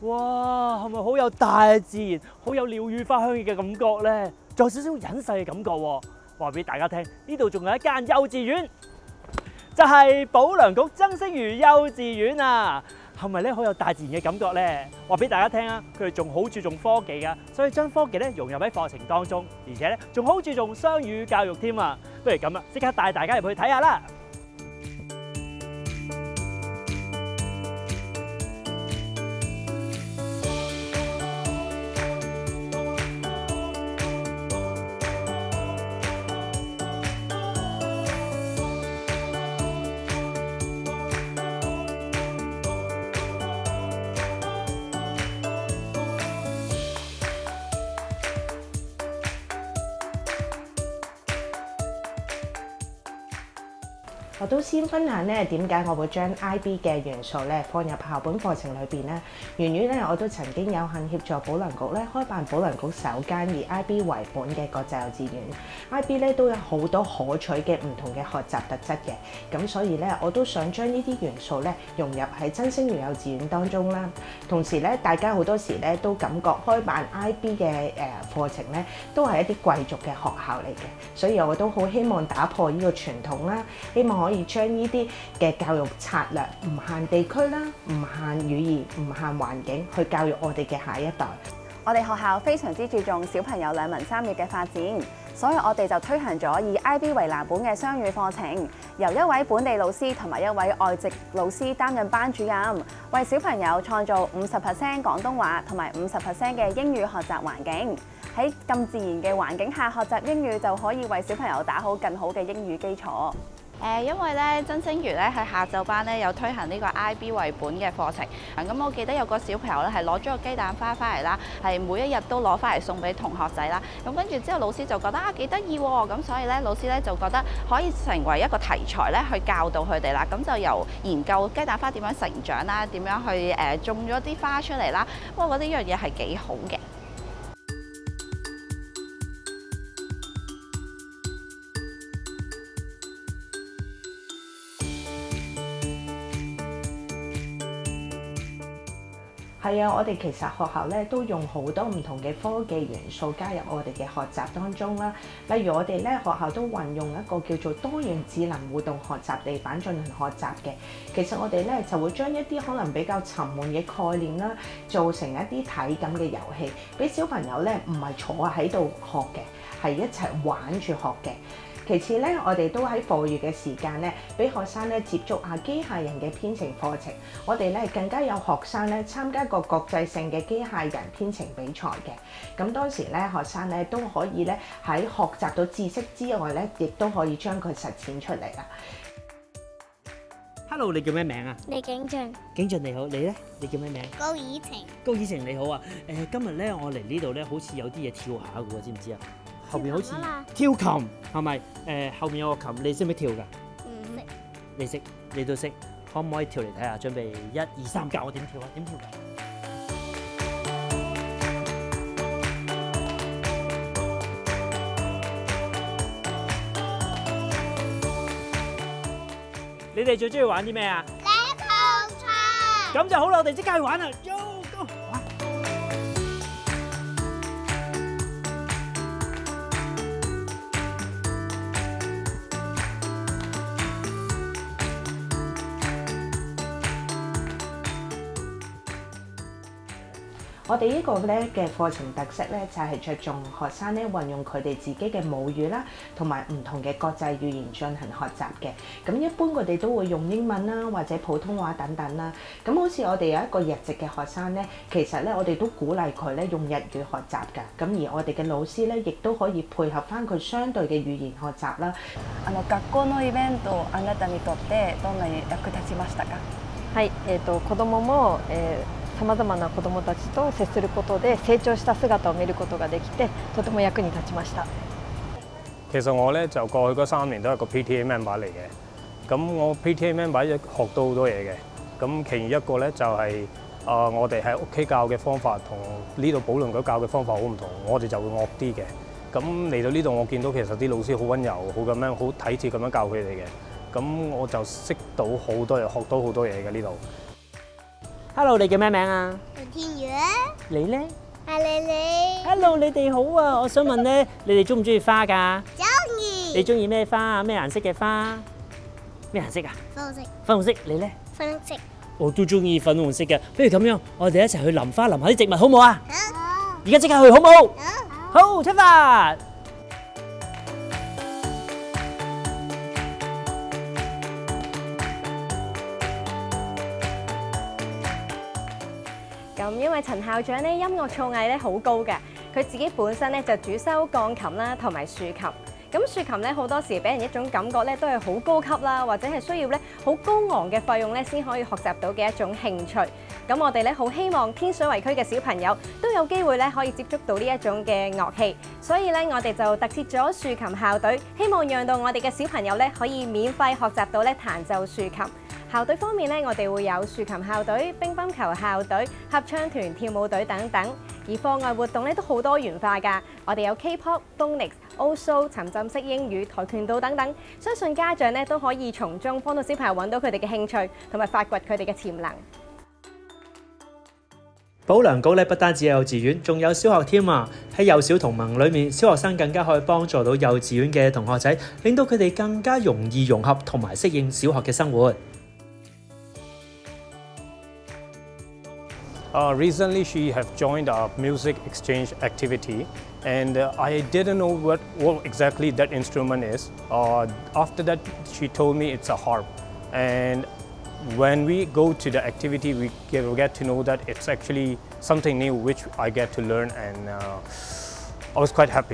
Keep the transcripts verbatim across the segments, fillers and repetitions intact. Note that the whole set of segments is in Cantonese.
哇，係咪好有大自然、好有鳥語花香嘅感覺咧？仲有少少隱世嘅感覺喎。話俾大家聽，呢度仲有一間幼稚園，就係保良局曾星如幼稚園啊！係咪咧好有大自然嘅感覺咧？話俾大家聽啊，佢哋仲好注重科技噶，所以將科技咧融入喺課程當中，而且咧仲好注重雙語教育添啊！不如咁啊，即刻帶大家入去睇下啦！ 我都先分享咧點解我會將 I B 嘅元素咧放入校本課程裏邊咧。源於咧我都曾經有幸協助保良局咧開辦保良局首間以 I B 為本嘅國際幼稚園。I B 咧都有好多可取嘅唔同嘅學習特質嘅，咁所以咧我都想將呢啲元素咧融入喺曾星如幼稚園當中啦。同時咧，大家好多時咧都感覺開辦 I B 嘅誒課程咧都係一啲貴族嘅學校嚟嘅，所以我都好希望打破呢個傳統啦，希望可以將呢啲嘅教育策略唔限地區啦，唔限語言，唔限環境，去教育我哋嘅下一代。 我哋學校非常之注重小朋友兩文三語嘅發展，所以我哋就推行咗以 I B 為藍本嘅雙語課程，由一位本地老師同埋一位外籍老師擔任班主任，為小朋友創造五十 percent 廣東話同埋五十 percent 嘅英語學習環境。喺咁自然嘅環境下學習英語，就可以為小朋友打好更好嘅英語基礎。 誒，因為咧，曾星如咧喺下晝班咧有推行呢個 I B 為本嘅課程。咁我記得有個小朋友咧係攞咗個雞蛋花翻嚟啦，係每一日都攞翻嚟送俾同學仔啦。咁跟住之後，老師就覺得啊幾得意喎，咁所以咧老師咧就覺得可以成為一個題材咧去教導佢哋啦。咁就由研究雞蛋花點樣成長啦，點樣去誒種咗啲花出嚟啦。不過我覺得呢樣嘢係幾好嘅。 係啊，我哋其實學校咧都用好多唔同嘅科技元素加入我哋嘅學習當中啦。例如我哋咧學校都運用一個叫做多元智能互動學習地板進行學習嘅。其實我哋咧就會將一啲可能比較沉悶嘅概念啦，做成一啲體感嘅遊戲，俾小朋友咧唔係坐喺度學嘅，係一齊玩住學嘅。其次咧，我哋都喺課餘嘅時間咧，俾學生咧接觸下機械人嘅編程課程。我哋咧更加有學生咧參加過國際性嘅機械人編程比賽嘅。咁當時咧，學生咧都可以咧喺學習到知識之外咧，亦都可以將佢實踐出嚟啦。 Hello， 你叫咩名啊？ 李景俊。 景俊你好，你咧？你叫咩名？ 高以晴。 高以晴你好啊！誒，今日咧我嚟呢度咧，好似有啲嘢跳下嘅喎，知唔知啊？後面好似跳琴係咪？誒，後面有個琴，你識唔識跳㗎？ 唔識。 你識，你都識，可唔可以跳嚟睇下？準備一二三，教我點跳啊？點跳㗎？你哋最中意玩啲咩啊？ 踢球場。 咁就好啦，我哋即刻去玩啦！Go go！ 玩。 我哋呢個咧嘅課程特色咧，就係着重學生咧運用佢哋自己嘅母語啦，同埋唔同嘅國際語言進行學習嘅。咁一般佢哋都會用英文啦，或者普通話等等啦。咁好似我哋有一個日籍嘅學生咧，其實咧我哋都鼓勵佢咧用日語學習㗎。咁而我哋嘅老師咧，亦都可以配合翻佢相對嘅語言學習啦。 あの学校のイベント、あなたにとってどんなに役立ちましたか？ はい、えーと子どもも、えーさまざまな子どもたちと接することで成長した姿を見ることができてとても役に立ちました。 其實我咧就過去嗰三年都係個 P T A member 嚟嘅，咁我 P T A member 學到好多嘢嘅。咁其餘一個咧就係、是、啊、呃，我哋喺屋企教嘅方法同呢度保良局教嘅方法好唔同，我哋就會惡啲嘅。咁嚟到呢度我見到其實啲老師好溫柔，好咁樣好體貼咁樣教佢哋嘅。咁我就識到好多嘢，學到好多嘢嘅呢度。 Hello， 你叫咩名啊？ 劉天宇， 你咧係你你 ？Hello， 你哋好啊！我想問咧，你哋中唔中意花㗎？ 中意。 你中意咩花啊？咩顏色嘅花？咩顏色啊？ 粉紅色， 粉紅色，你咧？ 粉紅色。 我都中意粉紅色嘅。不如咁樣，我哋一齊去淋花淋下啲植物，好唔好啊？ 好。 而家即刻去，好唔好？ 好。 好，出發！ 咁因為陳校長咧音樂造詣咧好高嘅，佢自己本身咧就主修鋼琴啦同埋豎琴。咁豎琴咧好多時俾人一種感覺咧都係好高級啦，或者係需要咧好高昂嘅費用咧先可以學習到嘅一種興趣。咁我哋咧好希望天水圍區嘅小朋友都有機會咧可以接觸到呢一種嘅樂器，所以咧我哋就特設咗豎琴校隊，希望讓到我哋嘅小朋友咧可以免費學習到咧彈奏豎琴。校隊方面咧，我哋會有豎琴校隊、乒乓球校隊、合唱團、跳舞隊等等。而課外活動咧都好多元化㗎，我哋有 K-pop、phonics、oso、沉浸式英語、跆拳道等等。相信家長咧都可以從中幫到小朋友揾到佢哋嘅興趣，同埋發掘佢哋嘅潛能。 保良局咧不單止有幼稚園，仲有小學添啊！喺幼小同盟裏面，小學生更加可以幫助到幼稚園嘅同學仔，令到佢哋更加容易融合同埋適應小學嘅生活。 Uh, recently, she have joined our music exchange activity, and uh, I didn't know what, what exactly that instrument is. Uh, after that, she told me it's a harp, and when we go to the activity, we get, we get to know that it's actually something new which I get to learn, and uh, I was quite happy.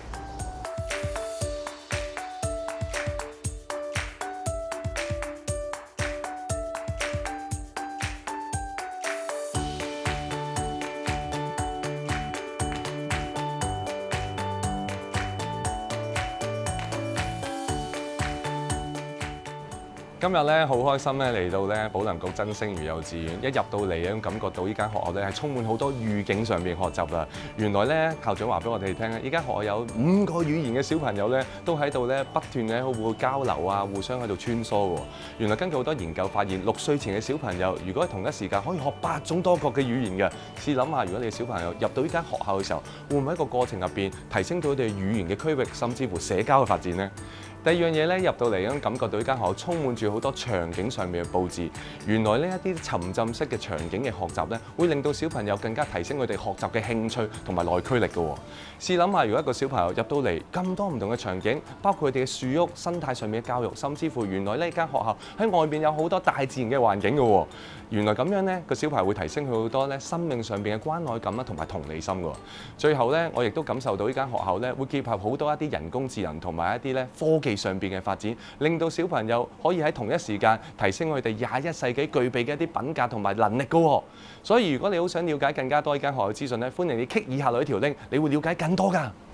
今日咧好開心咧嚟到咧保良局真聲魚幼稚園，一入到嚟咧感覺到呢間學校咧係充滿好多語境上面學習啦。原來咧校長話俾我哋聽咧，呢間學校有五個語言嘅小朋友咧都喺度咧不斷嘅互交流啊，互相喺度穿梭喎。原來根據好多研究發現，六歲前嘅小朋友如果喺同一時間可以學八種多國嘅語言嘅，試諗下如果你嘅小朋友入到呢間學校嘅時候，會唔會喺個過程入邊提升到佢哋語言嘅區域，甚至乎社交嘅發展呢？第二樣嘢咧入到嚟咁感覺到呢間學校充滿住好多場景上面嘅佈置。原來呢一啲沉浸式嘅場景嘅學習咧，會令到小朋友更加提升佢哋學習嘅興趣同埋內驅力嘅喎。試諗下，如果一個小朋友入到嚟咁多唔同嘅場景，包括佢哋嘅樹屋、生態上面嘅教育，甚至乎原來呢間學校喺外邊有好多大自然嘅環境嘅喎。原來咁樣咧，個小朋友會提升佢好多咧生命上邊嘅關愛感啦，同埋同理心嘅。最後咧，我亦都感受到呢間學校咧會結合好多一啲人工智能同埋一啲咧科技上邊嘅發展，令到小朋友可以喺同一時間提升佢哋廿一世紀具備嘅一啲品格同埋能力嘅喎。所以如果你好想了解更加多呢間學校資訊咧，歡迎你 click 以下呢條 link， 你會了解更多㗎。